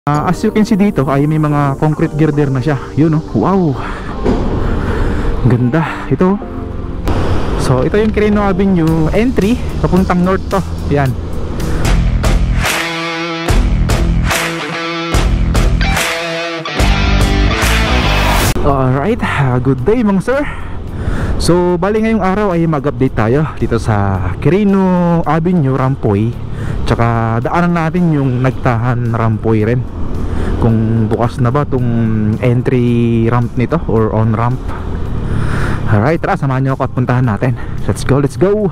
As you can see dito ay may mga concrete girder na siya. Yun oh, wow, ganda ito. So ito yung Quirino Avenue entry papuntang north to. Yan. Alright, good day mga sir. So bali ngayong araw ay mag-update tayo dito sa Quirino Avenue Rampoy. Tsaka daanan natin yung Nagtahan Rampoy rin, kung bukas na ba tong entry ramp nito or on ramp. Alright, tara, samahan nyo ako at puntahan natin. Let's go, let's go.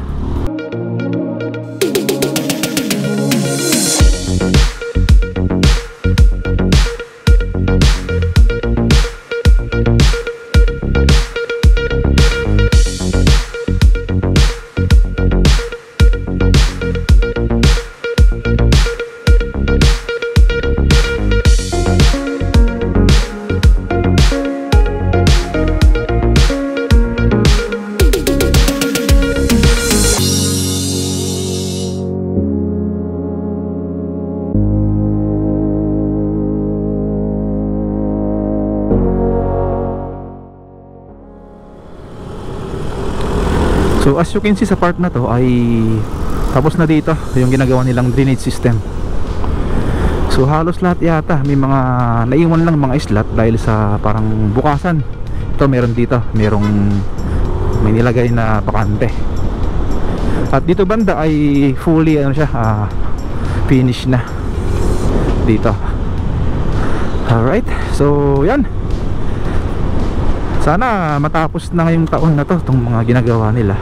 So as you can see sa part na to ay tapos na dito yung ginagawa nilang drainage system. So halos lahat yata may mga naiwan lang mga islat dahil sa parang bukasan. Ito meron dito, may nilagay na bakante. At dito banda ay fully ano siya, finish na dito. Alright, so yan. Sana matapos na ngayong taon na to itong mga ginagawa nila.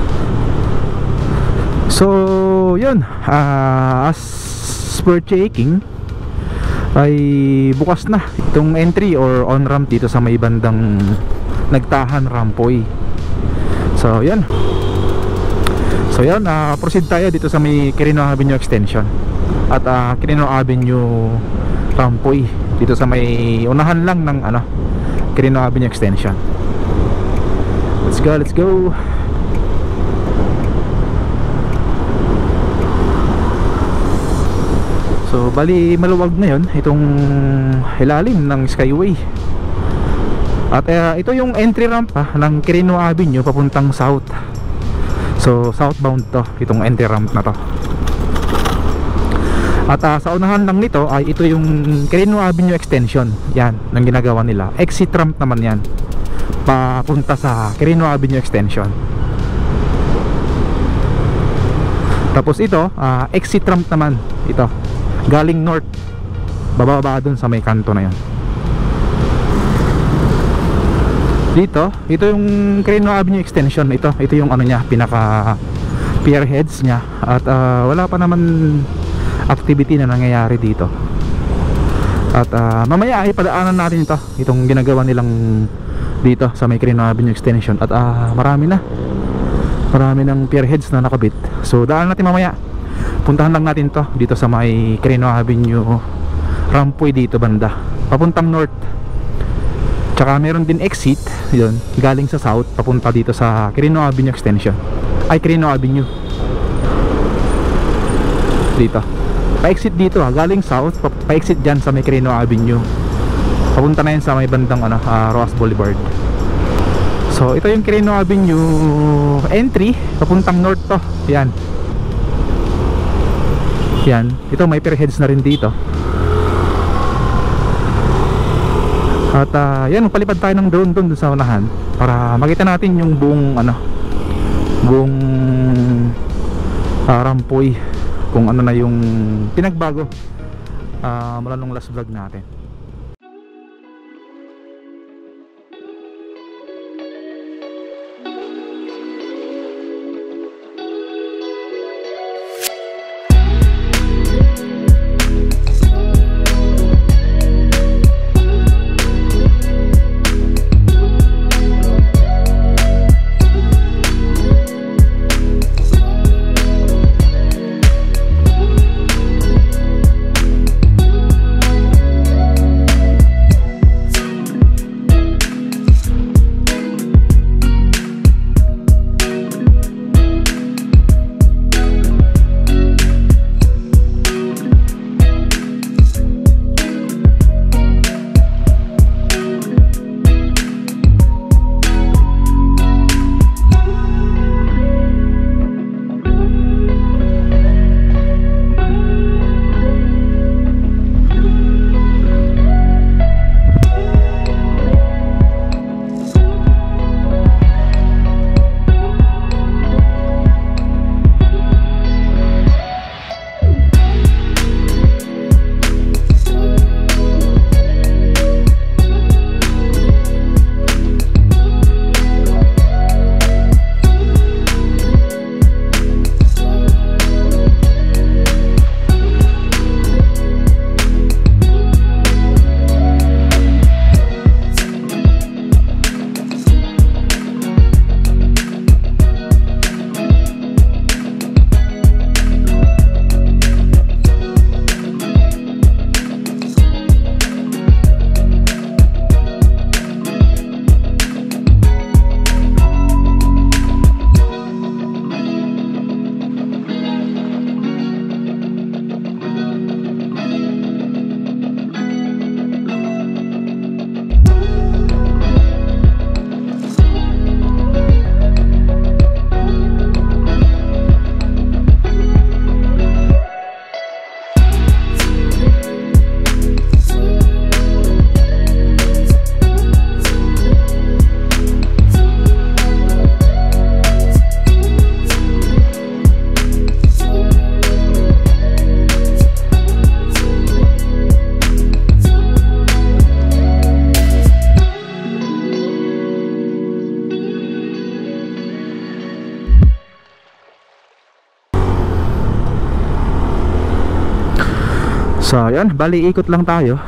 So yun, as per checking ay bukas na itong entry or on ramp dito sa may bandang Nagtahan Rampoy. So yan. So yan, proceed tayo dito sa may Quirino Avenue extension at Quirino Avenue Rampoy dito sa may unahan lang ng Quirino Avenue extension. Let's go, let's go. So bali maluwag na yun itong ilalim ng skyway. At ito yung entry ramp ng Quirino Avenue papuntang south. So southbound to, itong entry ramp na to. At sa unahan lang nito ay ito yung Quirino Avenue extension. Yan, ang ginagawa nila. Exit ramp naman yan papunta sa Quirino Avenue extension. Tapos ito, exit ramp naman ito galing north, bababa dun sa may kanto na yan. Dito, ito yung Quirino Avenue extension. Ito yung ano niya, pinaka pier heads niya. At wala pa naman activity na nangyayari dito. At mamaya ay padaanan natin itong ginagawa nilang dito sa may Quirino Avenue extension. At marami ng pier heads na nakabit. So daan natin mamaya. Puntahan lang natin dito sa may Quirino Avenue Rampoy dito banda papuntang north. Tsaka meron din exit yun galing sa south papunta dito sa Quirino Avenue extension, ay Quirino Avenue dito. Pa-exit dito galing south, pa-exit dyan sa may Quirino Avenue. Papunta na yun sa may bandang Roas Boulevard. So ito yung Quirino Avenue entry papuntang north to. Yan. Yan. Ito may pier heads na rin dito. At yan, palipad tayo ng drone doon sa unahan para makita natin yung buong Rampoy, kung ano na yung pinagbago mula nung last vlog natin. So yan, bali ikot lang tayo.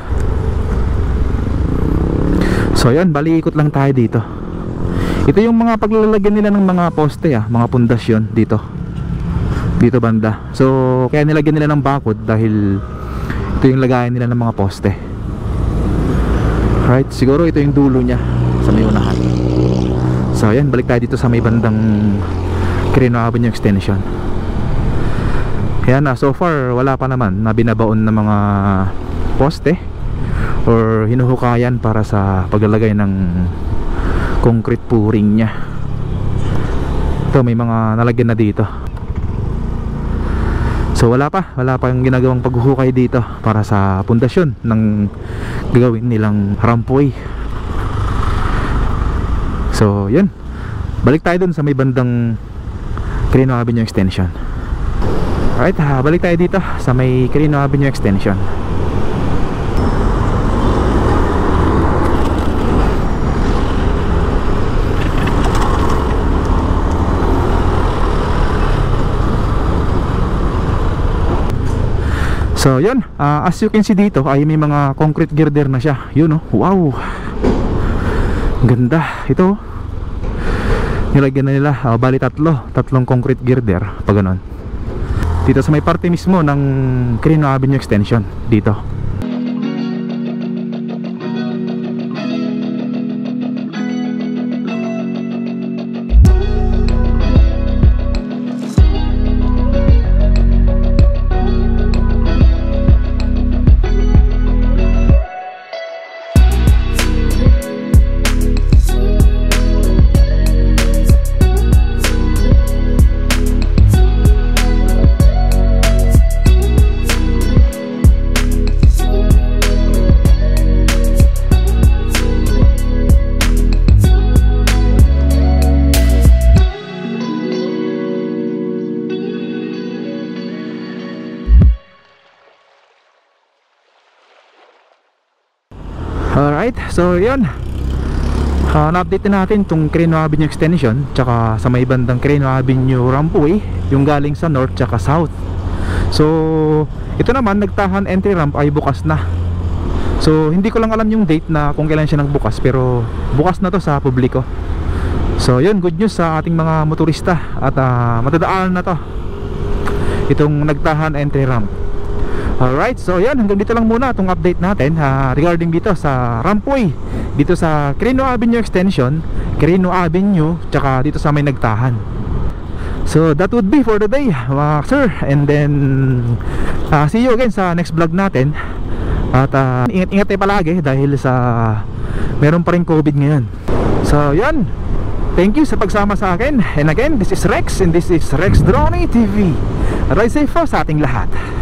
Dito. Ito yung mga paglalagyan nila ng mga poste, mga pundasyon dito banda. So kaya nilagyan nila ng bakod dahil ito yung lagayan nila ng mga poste. Right, siguro ito yung dulo niya sa may unahan. So yan, balik tayo dito sa may bandang Quirino Avenue Extension. Yan, so far wala pa naman na binabaon na mga poste or hinuhukayan para sa paglalagay ng concrete pouring niya. Ito, may mga nalagyan na dito. So wala pa yung ginagawang paghuhukay dito para sa pundasyon ng gagawin nilang rampway. So yun, balik tayo dun sa may bandang Quirino Avenue Extension. Alright, balik tayo dito sa may Quirino Avenue Extension. So yun, as you can see dito ay may mga concrete girder na siya. Yun, oh, wow, ganda. Ito nilagyan na nila, bali tatlong concrete girder pag ganon dito sa may parte mismo ng Quirino Avenue Extension dito. Alright, so yun, na-update natin itong Quirino Avenue Extension tsaka sa may bandang Quirino Avenue Rampway, yung galing sa north tsaka south. So ito naman, nagtahan entry ramp ay bukas na. So hindi ko lang alam yung date na kung kailan siya nagbukas, pero bukas na to sa publiko. So yun, good news sa ating mga motorista at matadaanan na to itong nagtahan entry ramp. Alright, so yan, hanggang dito lang muna itong update natin regarding dito sa rampway dito sa Quirino Avenue Extension, Quirino Avenue, tsaka dito sa may nagtahan. So that would be for the day, sir. And then see you again sa next vlog natin. At ingat-ingat tayo palagi dahil sa meron pa rin COVID ngayon. So yan, thank you sa pagsama sa akin. And again, this is Rex and this is Rex Drone TV. Ride safe po sa ating lahat.